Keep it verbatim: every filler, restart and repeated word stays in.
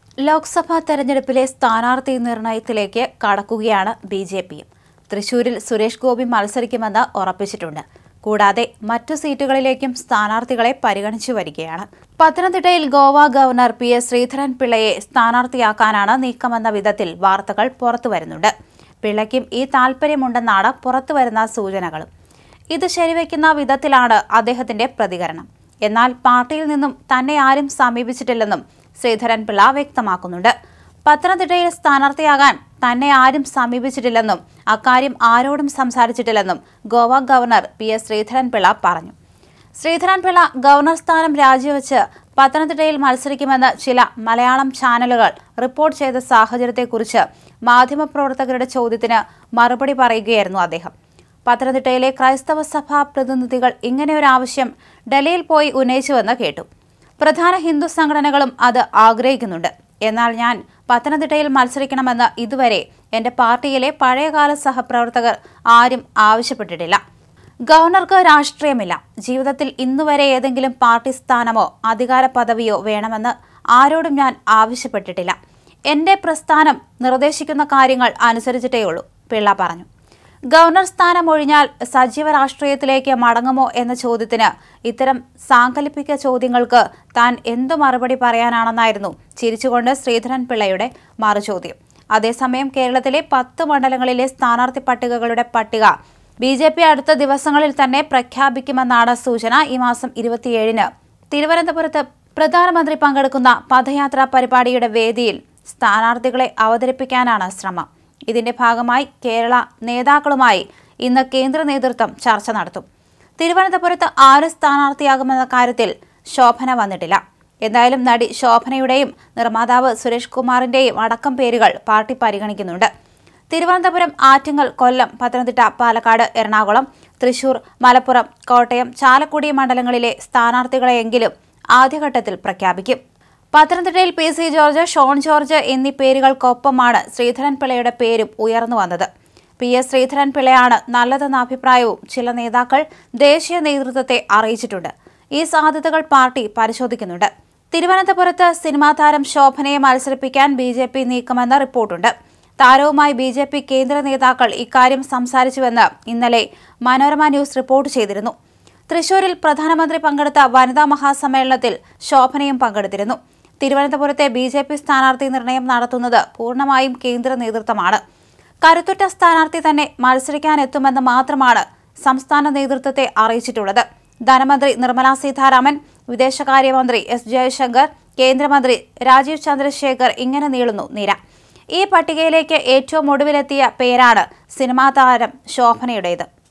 ലോക്സഭാ തെരഞ്ഞെടുപ്പിലെ സ്ഥാനാർത്ഥി നിർണയത്തിലേക്ക് കടക്കുകയാണ് ബി ജെ പിയും. തൃശൂരിൽ സുരേഷ് ഗോപി മത്സരിക്കുമെന്ന് ഉറപ്പിച്ചിട്ടുണ്ട്. കൂടാതെ മറ്റു സീറ്റുകളിലേക്കും സ്ഥാനാർത്ഥികളെ പരിഗണിച്ചു വരികയാണ്. പത്തനംതിട്ടയിൽ ഗോവ ഗവർണർ പി എസ് ശ്രീധരൻപിള്ളയെ സ്ഥാനാർത്ഥിയാക്കാനാണ് നീക്കമെന്ന വിധത്തിൽ വാർത്തകൾ പുറത്തുവരുന്നുണ്ട്. പിള്ളയ്ക്കും ഈ താൽപര്യമുണ്ടെന്നാണ് പുറത്തുവരുന്ന സൂചനകളും. ഇത് ശരിവയ്ക്കുന്ന വിധത്തിലാണ് അദ്ദേഹത്തിന്റെ പ്രതികരണം. എന്നാൽ പാർട്ടിയിൽ നിന്നും തന്നെ ആരും സമീപിച്ചിട്ടില്ലെന്നും ശ്രീധരൻപിള്ള വ്യക്തമാക്കുന്നുണ്ട്. പത്തനംതിട്ടയിൽ സ്ഥാനാർത്ഥിയാകാൻ തന്നെ ആരും സമീപിച്ചിട്ടില്ലെന്നും അക്കാര്യം ആരോടും സംസാരിച്ചിട്ടില്ലെന്നും Goa governor P S Sreedharan Pillai പറഞ്ഞു. ശ്രീധരൻപിള്ള ഗവർണർ സ്ഥാനം രാജിവെച്ച് പത്തനംതിട്ടയിൽ മത്സരിക്കുമെന്ന് ചില മലയാളം ചാനലുകൾ റിപ്പോർട്ട് ചെയ്ത സാഹചര്യത്തെക്കുറിച്ച് മാധ്യമപ്രവർത്തകരുടെ ചോദ്യത്തിന് മറുപടി പറയുകയായിരുന്നു അദ്ദേഹം. പത്തനംതിട്ടയിലെ ക്രൈസ്തവ സഭാ പ്രതിനിധികൾ ഇങ്ങനെയൊരാവശ്യം ഡൽഹിയിൽ പോയി ഉന്നയിച്ചുവെന്ന് കേട്ടു. പ്രധാന ഹിന്ദു സംഘടനകളും അത് ആഗ്രഹിക്കുന്നുണ്ട്. എന്നാൽ ഞാൻ പത്തനംതിട്ടയിൽ മത്സരിക്കണമെന്ന് ഇതുവരെ എന്റെ പാർട്ടിയിലെ പഴയകാല സഹപ്രവർത്തകർ ആരും ആവശ്യപ്പെട്ടിട്ടില്ല. ഗവർണർക്ക് രാഷ്ട്രീയമില്ല. ജീവിതത്തിൽ ഇന്നുവരെ ഏതെങ്കിലും പാർട്ടി സ്ഥാനമോ അധികാര പദവിയോ വേണമെന്ന് ആരോടും ഞാൻ ആവശ്യപ്പെട്ടിട്ടില്ല. എന്റെ പ്രസ്ഥാനം നിർദ്ദേശിക്കുന്ന കാര്യങ്ങൾ അനുസരിച്ചിട്ടേയുള്ളൂ, പിള്ള പറഞ്ഞു. ഗവർണർ സ്ഥാനം ഒഴിഞ്ഞാൽ സജീവ രാഷ്ട്രീയത്തിലേക്ക് മടങ്ങുമോ എന്ന ചോദ്യത്തിന് ഇത്തരം സാങ്കല്പിക ചോദ്യങ്ങൾക്ക് താൻ എന്തു മറുപടി പറയാനാണെന്നായിരുന്നു ചിരിച്ചുകൊണ്ട് ശ്രീധരൻപിള്ളയുടെ മറുചോദ്യം. അതേസമയം കേരളത്തിലെ പത്ത് മണ്ഡലങ്ങളിലെ സ്ഥാനാർത്ഥി പട്ടികകളുടെ പട്ടിക ബി ജെ പി അടുത്ത ദിവസങ്ങളിൽ തന്നെ പ്രഖ്യാപിക്കുമെന്നാണ് സൂചന. ഈ മാസം ഇരുപത്തിയേഴിന് തിരുവനന്തപുരത്ത് പ്രധാനമന്ത്രി പങ്കെടുക്കുന്ന പദയാത്രാ പരിപാടിയുടെ വേദിയിൽ സ്ഥാനാർത്ഥികളെ അവതരിപ്പിക്കാനാണ് ശ്രമം. ഇതിന്റെ ഭാഗമായി കേരള നേതാക്കളുമായി ഇന്ന് കേന്ദ്ര നേതൃത്വം ചർച്ച നടത്തും. തിരുവനന്തപുരത്ത് ആര് സ്ഥാനാർത്ഥിയാകുമെന്ന കാര്യത്തിൽ ശോഭന വന്നിട്ടില്ല. എന്തായാലും നടി ശോഭനയുടെയും നിർമ്മാതാവ് സുരേഷ് കുമാറിന്റെയും അടക്കം പേരുകൾ പാർട്ടി പരിഗണിക്കുന്നുണ്ട്. തിരുവനന്തപുരം, ആറ്റിങ്ങൽ, കൊല്ലം, പത്തനംതിട്ട, പാലക്കാട്, എറണാകുളം, തൃശൂർ, മലപ്പുറം, കോട്ടയം, ചാലക്കുടി മണ്ഡലങ്ങളിലെ സ്ഥാനാർത്ഥികളെയെങ്കിലും ആദ്യഘട്ടത്തിൽ പ്രഖ്യാപിക്കും. പത്തനംതിട്ടയിൽ പി സി ജോർജ്, ഷോൺ ജോർജ് എന്നീ പേരുകൾക്കൊപ്പമാണ് ശ്രീധരൻപിള്ളയുടെ പേരും ഉയർന്നു വന്നത്. പി എസ് ശ്രീധരൻപിള്ളയാണ് നല്ലതെന്ന അഭിപ്രായവും ചില നേതാക്കൾ ദേശീയ നേതൃത്വത്തെ അറിയിച്ചിട്ടുണ്ട്. ഈ സാധ്യതകൾ പാർട്ടി പരിശോധിക്കുന്നുണ്ട്. തിരുവനന്തപുരത്ത് സിനിമാ താരം ശോഭനയെ മത്സരിപ്പിക്കാൻ ബി ജെ പി നീക്കമെന്ന റിപ്പോർട്ടുണ്ട്. താരവുമായി ബി ജെ പി കേന്ദ്ര നേതാക്കൾ ഇക്കാര്യം സംസാരിച്ചുവെന്ന് ഇന്നലെ മനോരമ ന്യൂസ് റിപ്പോർട്ട് ചെയ്തിരുന്നു. തൃശൂരിൽ പ്രധാനമന്ത്രി പങ്കെടുത്ത വനിതാ മഹാസമ്മേളനത്തിൽ ശോഭനയും പങ്കെടുത്തിരുന്നു. തിരുവനന്തപുരത്തെ ബി ജെ പി സ്ഥാനാർത്ഥി നിർണയം നടത്തുന്നത് പൂർണ്ണമായും കേന്ദ്ര നേതൃത്വമാണ്. കരുത്തുറ്റ സ്ഥാനാർത്ഥി തന്നെ മത്സരിക്കാനെത്തുമെന്ന് മാത്രമാണ് സംസ്ഥാന നേതൃത്വത്തെ അറിയിച്ചിട്ടുള്ളത്. ധനമന്ത്രി നിർമ്മലാ സീതാരാമൻ, വിദേശകാര്യമന്ത്രി എസ് ജയശങ്കർ, കേന്ദ്രമന്ത്രി രാജീവ് ചന്ദ്രശേഖർ, ഇങ്ങനെ നീളുന്നു നിര. ഈ പട്ടികയിലേക്ക് ഏറ്റവും ഒടുവിലെത്തിയ പേരാണ് സിനിമാ താരം ശോഭനയുടേത്.